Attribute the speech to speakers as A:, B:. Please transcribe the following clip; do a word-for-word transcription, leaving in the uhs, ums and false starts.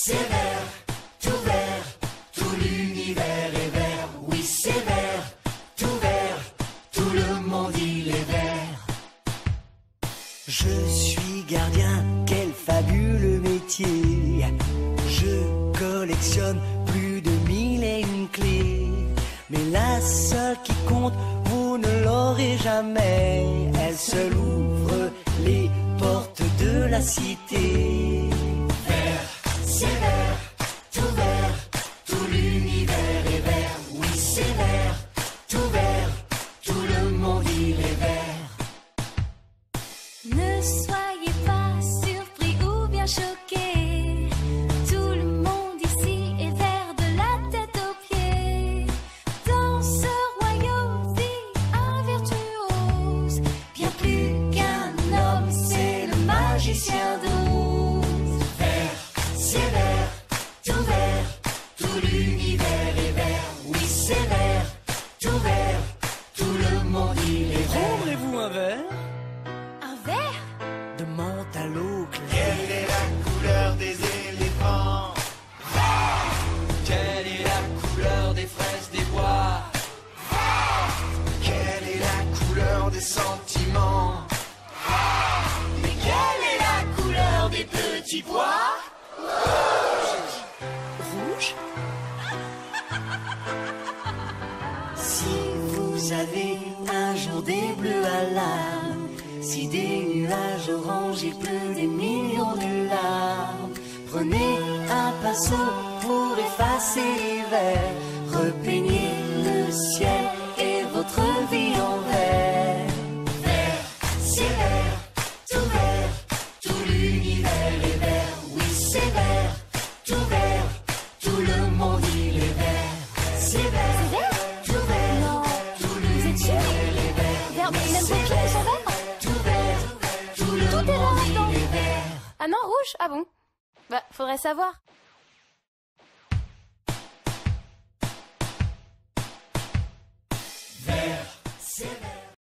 A: c'est vert, tout vert, tout l'univers est vert. Oui, c'est vert, tout vert, tout le monde il est vert.
B: Je suis gardien, quel fabuleux métier. Je collectionne plus de mille et une clés. Mais la seule qui compte, vous ne l'aurez jamais. Elle seule ouvre les portes de la cité.
A: Vert, c'est vert, tout vert, tout l'univers est vert. Oui, c'est vert, tout vert, tout le monde il est vert.
C: Ne soyez pas surpris ou bien choqués. Tout le monde ici est vert de la tête aux pieds. Dans ce royaume vit un virtuose, bien plus qu'un homme, c'est le magicien d'Oz.
A: Vert, c'est vert, tout vert, tout l'univers est vert. Oui, c'est vert, tout vert, tout le monde il est vert.
B: Prendrez-vous un verre
C: Un verre?
B: de menthe à l'eau claire?
D: Quelle est la couleur des éléphants?
E: Quelle est la couleur des fraises des bois?
D: Quelle est la couleur des sentiments?
A: Mais quelle est la couleur des petits pois?
B: Rouge? Si vous avez un jour des bleus à l'âme, si des nuages orange il pleut des millions de larmes, prenez un pinceau pour effacer les verts, repeignez le ciel et votre vie en vert.
A: Vert, c'est vert, tout vert, tout l'univers est vert. Oui, c'est vert, tout vert, tout le monde il est vert. C'est vert, tout vert,
C: Non.
A: tout
C: Vous êtes sûr?
A: l'univers est vert.
C: Vert,
A: Oui,
C: même
A: c'est
C: vos pieds sont verts?
A: tout vert, tout le
C: Tout est vert
A: monde
C: là-dedans.
A: il est vert.
C: Ah non, rouge? Ah bon? Bah, faudrait savoir.
A: Vert, c'est vert.